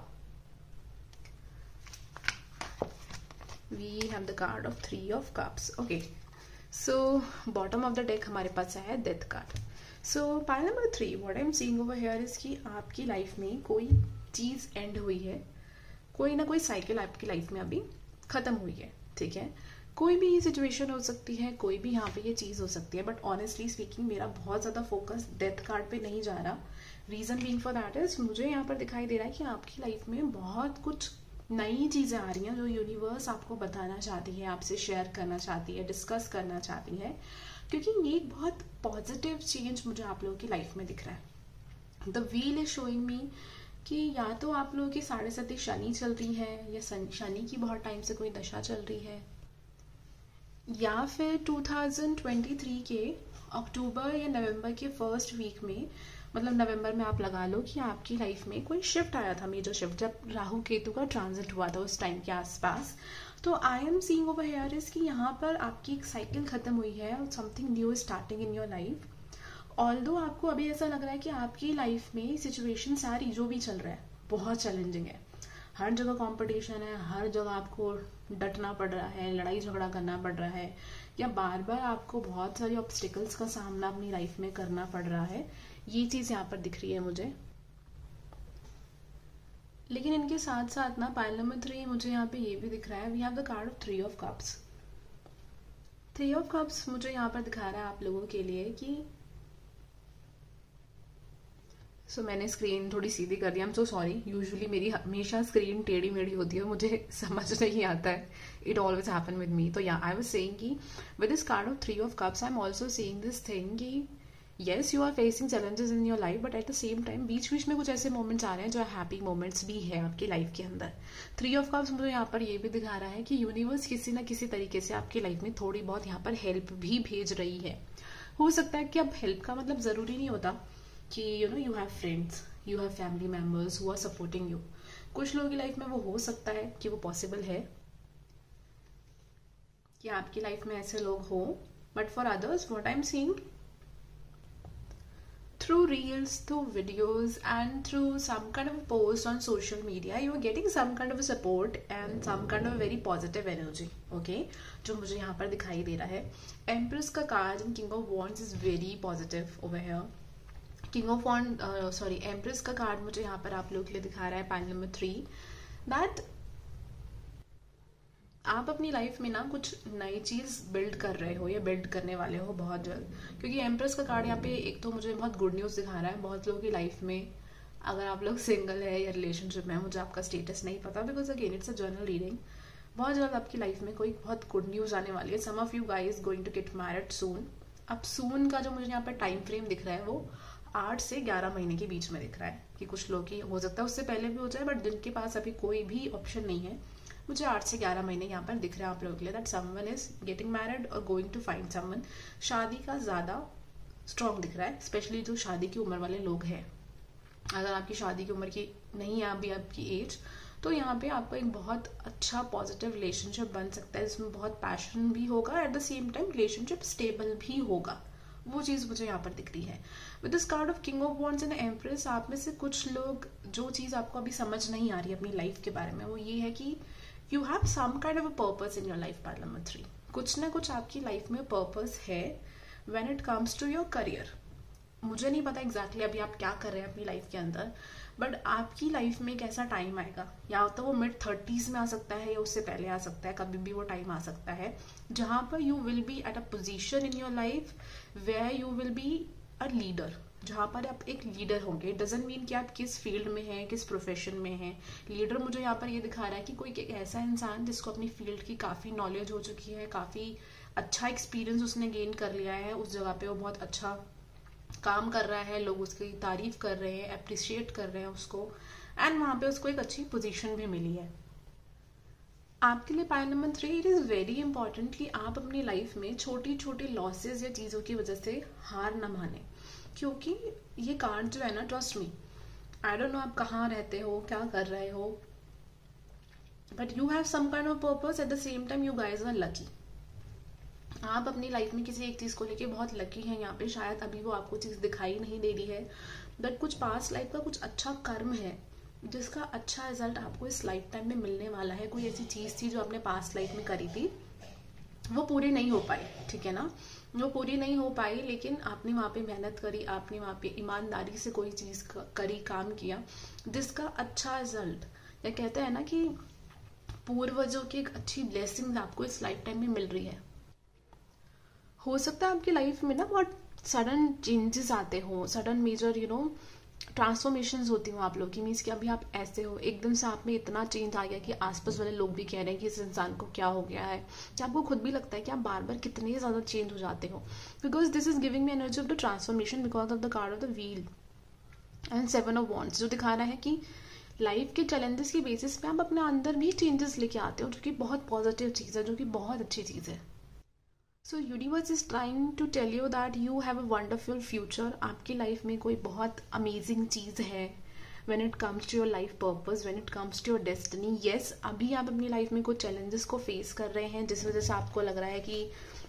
We have the card of Three of Cups. Okay. So bottom of the deck हमारे पास है Death card. So pile number three, what I'm seeing over here is कि आपकी life में कोई चीज and हुई है, कोई ना कोई साइकिल आपकी लाइफ में अभी खत्म हुई है, ठीक है। कोई भी ये सिचुएशन हो सकती है, कोई भी यहाँ पे ये चीज हो सकती है, बट ऑनेस्टली स्पीकिंग मेरा बहुत ज्यादा फोकस डेथ कार्ड पे नहीं जा रहा। Reason being for that is, मुझे यहाँ पर दिखाई दे रहा है कि आपकी लाइफ में बहुत कुछ नई चीजें आ रही हैं जो यूनिवर्स आपको बताना चाहती है, आपसे शेयर करना चाहती है, डिस्कस करना चाहती है, क्योंकि ये एक बहुत पॉजिटिव चेंज मुझे आप लोगों की लाइफ में दिख रहा है। The wheel is showing me कि या तो आप लोगों की साढ़े सती शनि चल रही है, या शनि की बहुत टाइम से कोई दशा चल रही है, या फिर टू थाउजेंड ट्वेंटी थ्री के अक्टूबर या नवंबर के फर्स्ट वीक में, मतलब नवंबर में आप लगा लो कि आपकी लाइफ में कोई शिफ्ट आया था, मेजर शिफ्ट, जब राहु केतु का ट्रांजिट हुआ था उस टाइम के आसपास। तो I am seeing over here is कि यहाँ पर आपकी एक साइकिल खत्म हुई है और something new starting in your life. Although आपको अभी ऐसा लग रहा है कि आपकी लाइफ में सिचुएशन सारी जो भी चल रहा है बहुत चैलेंजिंग है, हर जगह कंपटीशन है, हर जगह आपको डटना पड़ रहा है, लड़ाई झगड़ा करना पड़ रहा है, या बार बार आपको बहुत सारी ऑब्स्टिकल्स का सामना अपनी लाइफ में करना पड़ रहा है, ये चीज़ यहाँ पर दिख रही है मुझे। लेकिन इनके साथ साथ ना पाइल नंबर थ्री मुझे यहाँ पे ये भी दिख रहा है, we have the card of three of cups. Three of cups मुझे यहाँ पर दिखा रहा है आप लोगों के लिए कि सो so, मैंने स्क्रीन थोड़ी सीधी कर दी, I am so sorry. Usually मेरी हमेशा स्क्रीन टेढ़ी मेढ़ी होती है, मुझे समझ नहीं आता है, it always happen with me. तो या आई वाज सेइंग कि with this card of three of cups I am also saying this thing कि yes you are facing challenges in your life, but at the same time बीच बीच में कुछ ऐसे moments आ रहे हैं जो हैप्पी मोमेंट्स भी है आपकी लाइफ के अंदर। थ्री ऑफ कप्स मुझे यहाँ पर ये भी दिखा रहा है कि यूनिवर्स किसी ना किसी तरीके से आपकी लाइफ में थोड़ी बहुत यहाँ पर हेल्प भी भेज रही है। हो सकता है कि अब हेल्प का मतलब जरूरी नहीं होता कि you know you have friends, you have family members who are supporting you. कुछ लोगों की लाइफ में वो हो सकता है कि वो पॉसिबल है कि आपकी लाइफ में ऐसे लोग हो, but for others what I am seeing through reels, through videos and through some kind of a post on social media, you are getting some kind of a support and some kind of a very positive energy, okay, जो मुझे यहाँ पर दिखाई दे रहा है। Empress का card and King of Wands is very positive over here. King of Wands, uh, sorry, Empress का कार्ड मुझे यहाँ पर आप लोगों के लिए दिखा रहा है पाइल नंबर थ्री, that आप अपनी लाइफ में ना कुछ नई चीज बिल्ड कर रहे हो या बिल्ड करने वाले हो बहुत जल्द, क्योंकि एम्प्रेस का कार्ड यहाँ पे एक तो मुझे बहुत गुड न्यूज दिखा रहा है बहुत लोगों की लाइफ में। अगर आप लोग सिंगल है या रिलेशनशिप में, मुझे आपका स्टेटस नहीं पता because again it's a general reading, बहुत जल्द आपकी लाइफ में कोई बहुत गुड न्यूज आने वाली है। Some of you guys going to get married soon. अब सून का जो मुझे यहाँ पर टाइम फ्रेम दिख रहा है वो आठ से ग्यारह महीने के बीच में दिख रहा है कि कुछ लोग की हो सकता है उससे पहले भी हो जाए, बट जिनके पास अभी कोई भी ऑप्शन नहीं है, मुझे आठ से ग्यारह महीने यहाँ पर दिख रहे हैं आप लोगों के लिए, that someone is getting married और गोइंग टू फाइंड समवन। शादी का ज्यादा स्ट्रॉन्ग दिख रहा है, स्पेशली जो शादी की उम्र वाले लोग हैं। अगर आपकी शादी की उम्र की नहीं है अभी आपकी एज, तो यहाँ पे आपका एक बहुत अच्छा पॉजिटिव रिलेशनशिप बन सकता है जिसमें बहुत पैशन भी होगा, at the same time relationship stable भी होगा। वो चीज मुझे यहाँ पर दिख रही है with this card of king of wands and empress. आप में से कुछ लोग जो चीज आपको अभी समझ नहीं आ रही अपनी लाइफ के बारे में, वो ये है कि you have some kind of a purpose in your life. Part number three, कुछ ना कुछ आपकी लाइफ में पर्पस है when it comes to your career. मुझे नहीं पता एग्जैक्टली अभी आप क्या कर रहे हैं अपनी लाइफ के अंदर, बट आपकी लाइफ में एक ऐसा टाइम आएगा, या तो वो मिड थर्टीज में आ सकता है या उससे पहले आ सकता है, कभी भी वो टाइम आ सकता है जहां पर you will be at a position in your life where you will be a leader, जहां पर आप एक लीडर होंगे। इट डजंट मीन कि आप किस फील्ड में हैं, किस प्रोफेशन में हैं। लीडर मुझे यहाँ पर ये दिखा रहा है कि कोई एक ऐसा इंसान जिसको अपनी फील्ड की काफी नॉलेज हो चुकी है, काफी अच्छा एक्सपीरियंस उसने गेन कर लिया है, उस जगह पे वो बहुत अच्छा काम कर रहा है, लोग उसकी तारीफ कर रहे हैं, अप्रिशिएट कर रहे हैं उसको, एंड वहां पे उसको एक अच्छी पोजीशन भी मिली है। आपके लिए pile number three, it is very important कि आप अपनी लाइफ में छोटी छोटी लॉसेस या चीजों की वजह से हार न माने, क्योंकि ये कार्ड जो है ना, trust me, I don't know आप कहाँ रहते हो, क्या कर रहे हो, but you have some kind of purpose, at the same time you guys are lucky. आप अपनी लाइफ में किसी एक चीज को लेके बहुत लकी हैं यहाँ पे, शायद अभी वो आपको चीज दिखाई नहीं दे रही है, बट कुछ पास्ट लाइफ का कुछ अच्छा कर्म है जिसका अच्छा रिजल्ट आपको इस लाइफ टाइम में मिलने वाला है। कोई ऐसी चीज थी जो आपने पास्ट लाइफ में करी थी, वो पूरी नहीं हो पाई, ठीक है ना, वो पूरी नहीं हो पाई, लेकिन आपने वहां पे मेहनत करी, आपने वहां पे ईमानदारी से कोई चीज करी, काम किया, जिसका अच्छा रिजल्ट, या कहते हैं ना कि पूर्वजों की एक अच्छी ब्लेसिंग आपको इस लाइफ टाइम में मिल रही है। हो सकता है आपकी लाइफ में ना बहुत सडन चेंजेस आते हो, sudden major you know transformations होती हो आप लोग की, मीन्स कि अभी आप ऐसे हो, एकदम से आप में इतना चेंज आ गया कि आसपास वाले लोग भी कह रहे हैं कि इस इंसान को क्या हो गया है, कि आपको खुद भी लगता है कि आप बार बार कितने ज्यादा चेंज हो जाते हो, because this is giving me energy of the transformation because of the card of the wheel and seven of wands, जो दिखा रहा है कि लाइफ के चैलेंजेस की बेसिस पे आप अपने अंदर भी चेंजेस लेके आते हो, जो कि बहुत पॉजिटिव चीज है, जो कि बहुत अच्छी चीज है। So universe is trying to tell you that you have a wonderful future. आपकी लाइफ में कोई बहुत अमेजिंग चीज है when it comes to your life purpose, when it comes to your destiny. Yes, अभी आप अपनी लाइफ में कुछ चैलेंजेस को फेस कर रहे हैं जिस वजह से आपको लग रहा है कि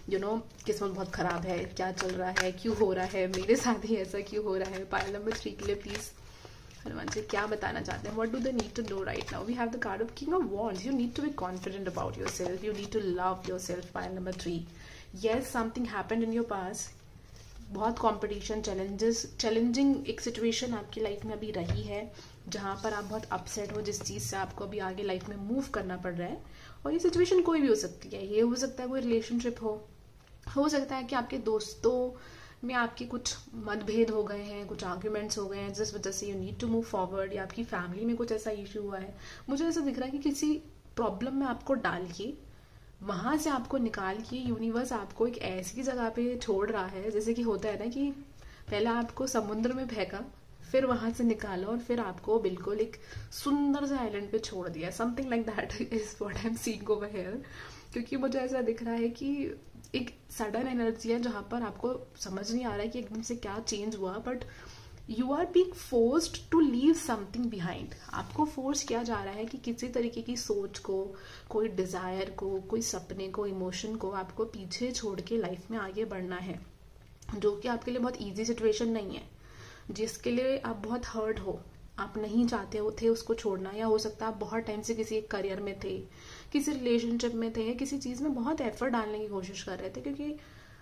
यू नो किस्मत बहुत ख़राब है, क्या चल रहा है, क्यों हो रहा है, मेरे साथ ही ऐसा क्यों हो रहा है। पाइल नंबर थ्री के लिए प्लीज़ हनुमान जी क्या बताना चाहते हैं, what do they need to know right now. We have the card of king of wands, you need to be confident about yourself, you need to love yourself. Pile number three, yes something happened in your past, बहुत competition, challenges, challenging एक situation आपकी life में अभी रही है जहाँ पर आप बहुत अपसेट हो, जिस चीज़ से आपको अभी आगे लाइफ में मूव करना पड़ रहा है। और ये सिचुएशन कोई भी हो सकती है, ये हो सकता है कोई रिलेशनशिप हो हो सकता है कि आपके दोस्तों में आपके कुछ मतभेद हो गए हैं, कुछ आर्ग्यूमेंट्स हो गए हैं जिस वजह से you need to move forward, या आपकी फैमिली में कुछ ऐसा इशू हुआ है। मुझे ऐसा दिख रहा है कि किसी प्रॉब्लम में आपको डाल के वहां से आपको निकाल के यूनिवर्स आपको एक ऐसी जगह पे छोड़ रहा है, जैसे कि होता है ना कि पहले आपको समुद्र में फेंका, फिर वहां से निकाला और फिर आपको बिल्कुल एक सुंदर से आइलैंड पे छोड़ दिया। Something like that is what I am seeing over here. क्योंकि मुझे ऐसा दिख रहा है कि एक सडन एनर्जी है जहां पर आपको समझ नहीं आ रहा है कि एकदम से क्या चेंज हुआ, but you are being forced to leave something behind. आपको फोर्स किया जा रहा है कि किसी तरीके की सोच को, कोई डिजायर को, कोई सपने को, इमोशन को आपको पीछे छोड़ के लाइफ में आगे बढ़ना है, जो कि आपके लिए बहुत इजी सिचुएशन नहीं है, जिसके लिए आप बहुत हर्ट हो, आप नहीं चाहते हो थे उसको छोड़ना। या हो सकता है आप बहुत टाइम से किसी एक करियर में थे, किसी रिलेशनशिप में थे, किसी चीज में बहुत एफर्ट डालने की कोशिश कर रहे थे, क्योंकि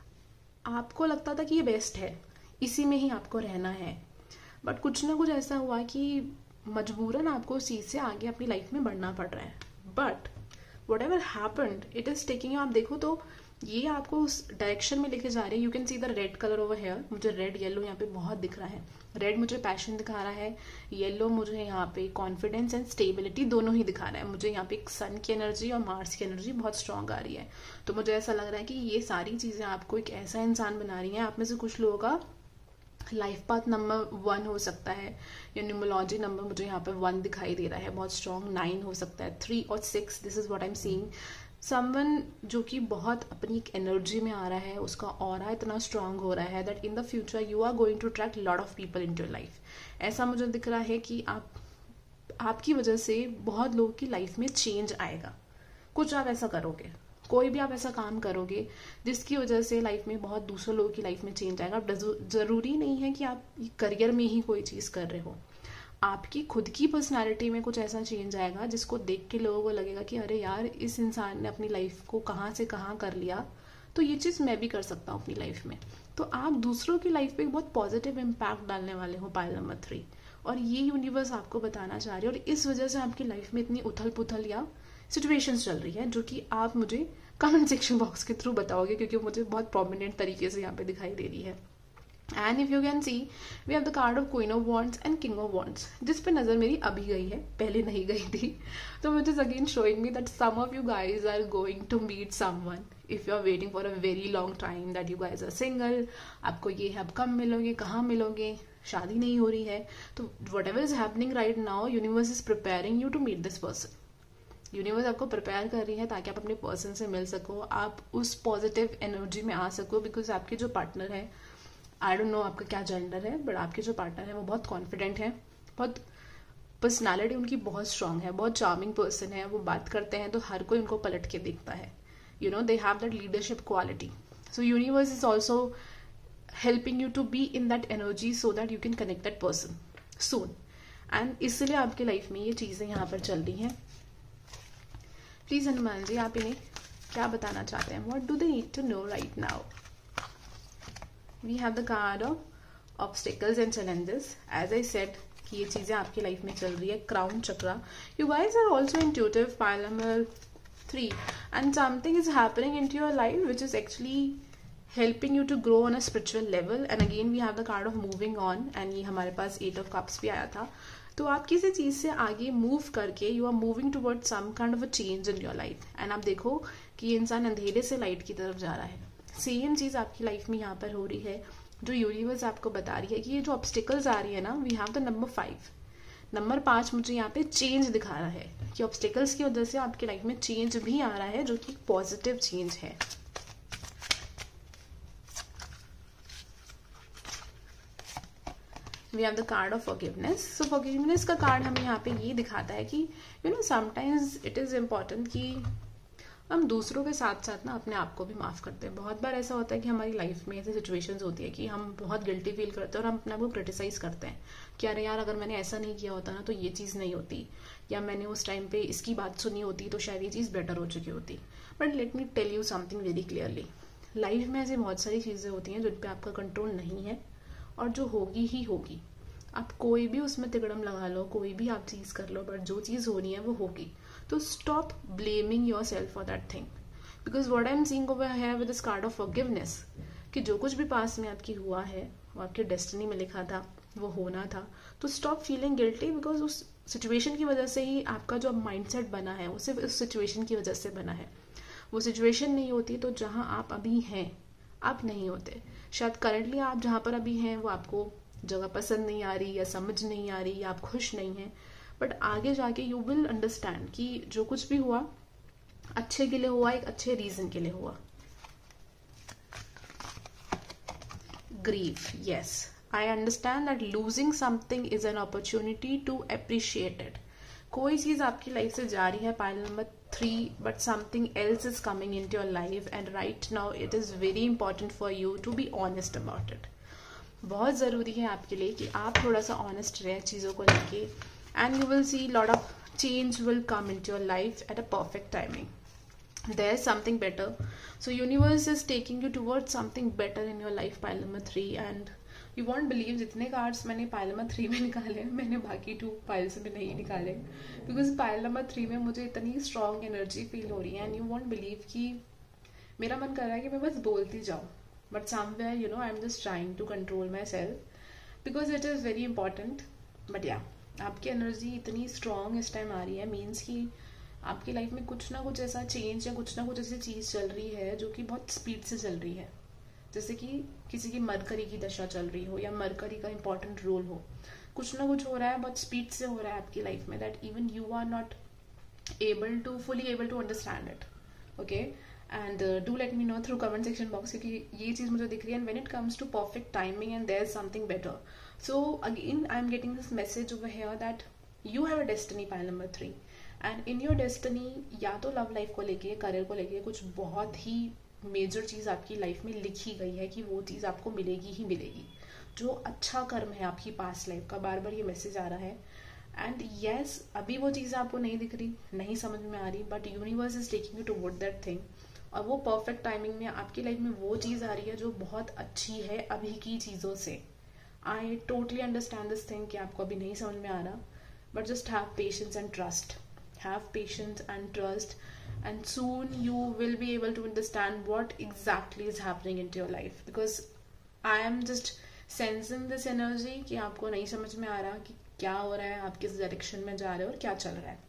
आपको लगता था कि ये बेस्ट है, इसी में ही आपको रहना है। बट कुछ ना कुछ ऐसा हुआ कि मजबूरन आपको उस चीज से आगे अपनी लाइफ में बढ़ना पड़ रहा है। But whatever happened it is taking you, आप देखो तो ये आपको उस डायरेक्शन में लेके जा रहे हैं। You can see the red colour over here, मुझे रेड येलो यहाँ पे बहुत दिख रहा है। रेड मुझे पैशन दिखा रहा है, येलो मुझे यहाँ पे कॉन्फिडेंस एंड स्टेबिलिटी दोनों ही दिखा रहा है। मुझे यहाँ पे एक सन की एनर्जी और मार्स की एनर्जी बहुत स्ट्रांग आ रही है। तो मुझे ऐसा लग रहा है कि ये सारी चीजें आपको एक ऐसा इंसान बना रही हैं। आप में से कुछ लोगों का लाइफ पाथ नंबर वन हो सकता है, या न्यूमोलॉजी नंबर मुझे यहाँ पे वन दिखाई दे रहा है, बहुत स्ट्रॉन्ग। नाइन हो सकता है, थ्री और six, this is what I am seeing. Someone जो कि बहुत अपनी एक एनर्जी में आ रहा है, उसका ऑरा इतना स्ट्रांग हो रहा है that in the future you are going to attract lot of people in your life. ऐसा मुझे दिख रहा है कि आप आपकी वजह से बहुत लोगों की लाइफ में चेंज आएगा। कुछ आप ऐसा करोगे, कोई भी आप ऐसा काम करोगे जिसकी वजह से लाइफ में बहुत दूसरे लोगों की लाइफ में चेंज आएगा। जरूरी नहीं है कि आप करियर में ही कोई चीज कर रहे हो, आपकी खुद की पर्सनालिटी में कुछ ऐसा चेंज आएगा जिसको देख के लोगों को लगेगा कि अरे यार, इस इंसान ने अपनी लाइफ को कहाँ से कहाँ कर लिया, तो ये चीज मैं भी कर सकता हूँ अपनी लाइफ में। तो आप दूसरों की लाइफ पे बहुत पॉजिटिव इम्पैक्ट डालने वाले हो, पाइल नंबर थ्री। और ये यूनिवर्स आपको बताना चाह रही है, और इस वजह से आपकी लाइफ में इतनी उथल पुथल या सिचुएशंस चल रही है, जो कि आप मुझे कमेंट सेक्शन बॉक्स के थ्रू बताओगे, क्योंकि मुझे बहुत प्रोमिनेंट तरीके से यहाँ पे दिखाई दे रही है। And if you can see we have the card of queen of wands and king of wands, जिस पे नजर मेरी अभी गई है, पहले नहीं गई थी। तो which is again showing me that some of you guys are going to meet someone if you are waiting for a very long time, that you guys are single. आपको ये है, आप कब मिलोगे, कहाँ मिलोगे, शादी नहीं हो रही है। तो whatever is happening right now, universe is preparing you to meet this person. Universe आपको प्रिपेयर कर रही है ताकि आप अपने पर्सन से मिल सको, आप उस पॉजिटिव एनर्जी में आ सको। बिकॉज आपके जो पार्टनर है, आई डोंट नो आपका क्या जेंडर है, बट आपके जो पार्टनर है वो बहुत कॉन्फिडेंट है, बहुत पर्सनालिटी उनकी बहुत स्ट्रांग है, बहुत चार्मिंग पर्सन है। वो बात करते हैं तो हर कोई उनको पलट के देखता है। You know, they have that leadership quality. So universe is also helping you to be in that energy so that you can connect that person soon. And इसलिए आपकी लाइफ में ये चीजें यहाँ पर चल रही हैं। प्लीज हनुमान जी, आप इन्हें क्या बताना चाहते हैं, what do they need to know right now. We have the card of obstacles and challenges. As I said कि ये चीजें आपकी लाइफ में चल रही है। Crown chakra, you guys are also intuitive, pile number three, and something is happening in to your life which is actually helping you to grow on a spiritual level. And again we have the card of moving on, and ये हमारे पास eight of cups भी आया था। तो आप किसी चीज से आगे मूव करके you are moving toward some kind of a change in your life. And आप देखो कि ये इंसान अंधेरे से लाइट की तरफ जा रहा है। सेम चीज आपकी लाइफ में यहाँ पर हो रही है, जो यूनिवर्स आपको बता रही है कि ये जो ऑब्स्टिकल्स आ रही है ना, we have the number five. Number पांच मुझे यहाँ पे चेंज दिखा रहा है कि ऑब्स्टिकल्स की वजह से आपकी लाइफ में चेंज भी आ रहा है, जो कि पॉजिटिव चेंज है। We have the card of forgiveness. So forgiveness का कार्ड हमें यहाँ पे ये दिखाता है कि you know sometimes it is important कि हम दूसरों के साथ साथ ना अपने आप को भी माफ़ करते हैं। बहुत बार ऐसा होता है कि हमारी लाइफ में ऐसी सिचुएशंस होती है कि हम बहुत गिल्टी फील करते हैं और हम अपने आप को क्रिटिसाइज करते हैं कि अरे यार अगर मैंने ऐसा नहीं किया होता ना तो ये चीज़ नहीं होती, या मैंने उस टाइम पे इसकी बात सुनी होती तो शायद ये चीज़ बेटर हो चुकी होती। But let me tell you something very clearly, life में ऐसी बहुत सारी चीज़ें होती हैं जिन पे आपका कंट्रोल नहीं है और जो होगी ही होगी। आप कोई भी उसमें तिकड़म लगा लो, कोई भी आप चीज़ कर लो, बट जो चीज़ होनी है वो होगी। तो stop blaming yourself for that thing, because what I am seeing over here with this card of forgiveness, कि जो कुछ भी पास में आपकी हुआ है वो आपके डेस्टिनी में लिखा था, वो होना था। तो स्टॉप फीलिंग गिल्टी, बिकॉज उस सिचुएशन की वजह से ही आपका जो माइंडसेट बना है वो सिर्फ उस सिचुएशन की वजह से बना है। वो सिचुएशन नहीं होती तो जहाँ आप अभी हैं आप नहीं होते। शायद करंटली आप जहाँ पर अभी हैं वो आपको जगह पसंद नहीं आ रही, या समझ नहीं आ रही, या आप खुश नहीं हैं, बट आगे जाके यू विल अंडरस्टैंड कि जो कुछ भी हुआ अच्छे के लिए हुआ, एक अच्छे रीजन के लिए हुआ। Grief, yes, I understand that losing something is an opportunity to appreciate it. कोई चीज आपकी लाइफ से जा रही है, pile number three, but something else is coming in to your life and right now it is very important for you to be honest about it. बहुत ज़रूरी है आपके लिए कि आप थोड़ा सा ऑनेस्ट रहें चीज़ों को लेके, and you will see lot of change will come in to your life at a perfect timing. There is something better, so universe is taking you towards something better in your life, pile number three. And you won't believe जितने cards मैंने pile number three में निकाले, मैंने बाकी two piles में नहीं निकाले, because pile number three में मुझे इतनी स्ट्रॉन्ग एनर्जी फील हो रही है। एंड यू वॉन्ट बिलीव कि मेरा मन कर रहा है कि मैं बस बोलती जाऊँ, but somewhere you know I'm just trying to control myself because it is very important. but yeah, आपकी एनर्जी इतनी स्ट्रॉन्ग इस टाइम आ रही है, मीन्स कि आपकी लाइफ में कुछ ना कुछ ऐसा चेंज या कुछ ना कुछ ऐसी चीज़ चल रही है जो कि बहुत स्पीड से चल रही है। जैसे कि किसी की मरकरी की दशा चल रही हो या मरकरी का इंपॉर्टेंट रोल हो, कुछ ना कुछ हो रहा है, बहुत स्पीड से हो रहा है आपकी लाइफ में, that even you are not able to fully able to understand it. Okay, and do let me know through comment section box, क्योंकि ये चीज़ मुझे दिख रही है। And when it comes to perfect timing and there is something better, so again I am getting this message over here that you have a destiny, pile number three, and in your destiny या तो love life को लेके, career को लेके कुछ बहुत ही major चीज़ आपकी life में लिखी गई है कि वो चीज़ आपको मिलेगी ही मिलेगी। जो अच्छा कर्म है आपकी पास्ट लाइफ का, बार बार ये मैसेज आ रहा है। एंड येस, अभी वो चीज़ आपको नहीं दिख रही, नहीं समझ में आ रही, but universe is taking you toward that thing, और वो परफेक्ट टाइमिंग में आपकी लाइफ में वो चीज़ आ रही है जो बहुत अच्छी है अभी की चीज़ों से। I totally understand this thing कि आपको अभी नहीं समझ में आ रहा, but just have patience and trust, have patience and trust, and soon you will be able to understand what exactly is happening into your life, because I am just sensing this energy कि आपको नहीं समझ में आ रहा कि क्या हो रहा है, आप किस डायरेक्शन में जा रहे हो और क्या चल रहा है,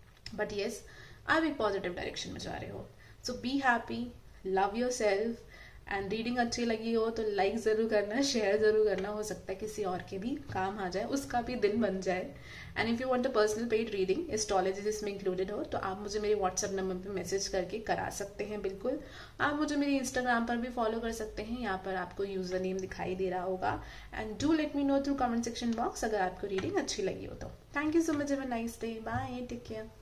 बट येस आप एक पॉजिटिव डायरेक्शन में जा रहे हो। So be happy, love yourself, and reading अच्छी लगी हो तो लाइक ज़रूर करना, शेयर ज़रूर करना, हो सकता है किसी और के भी काम आ जाए, उसका भी दिन बन जाए। And if you want the personal paid reading, astrology जिसमें इंक्लूडेड हो, तो आप मुझे मेरे व्हाट्सएप नंबर पे मैसेज करके करा सकते हैं। बिल्कुल, आप मुझे मेरी इंस्टाग्राम पर भी फॉलो कर सकते हैं, यहाँ पर आपको यूज़र नेम दिखाई दे रहा होगा। And do let me know through comment section box अगर आपको रीडिंग अच्छी लगी हो तो। Thank you so much, have a nice day, bye, take care.